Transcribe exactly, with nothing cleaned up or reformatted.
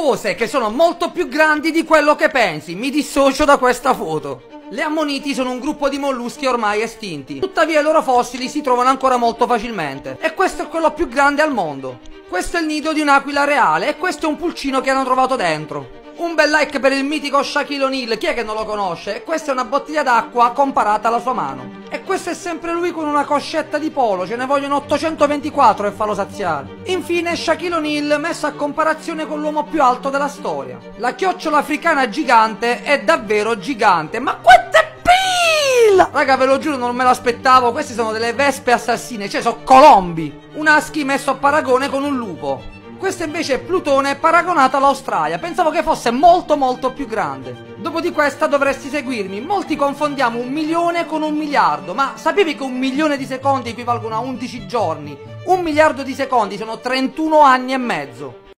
cose che sono molto più grandi di quello che pensi. Mi dissocio da questa foto. Le ammoniti sono un gruppo di molluschi ormai estinti, tuttavia i loro fossili si trovano ancora molto facilmente. E questo è quello più grande al mondo. Questo è il nido di un'aquila reale e questo è un pulcino che hanno trovato dentro. Un bel like per il mitico Shaquille O'Neal, chi è che non lo conosce? E questa è una bottiglia d'acqua comparata alla sua mano. E questo è sempre lui con una coscetta di polo, ce ne vogliono ottocentoventiquattro per farlo saziare. Infine Shaquille O'Neal messo a comparazione con l'uomo più alto della storia. La chiocciola africana gigante è davvero gigante, ma quante pila! Raga, ve lo giuro, non me l'aspettavo, queste sono delle vespe assassine, cioè sono colombi. Un husky messo a paragone con un lupo. Questo invece è Plutone paragonato all'Australia, pensavo che fosse molto molto più grande. Dopo di questa dovresti seguirmi, molti confondiamo un milione con un miliardo, ma sapevi che un milione di secondi equivalgono a undici giorni? Un miliardo di secondi sono trentuno anni e mezzo.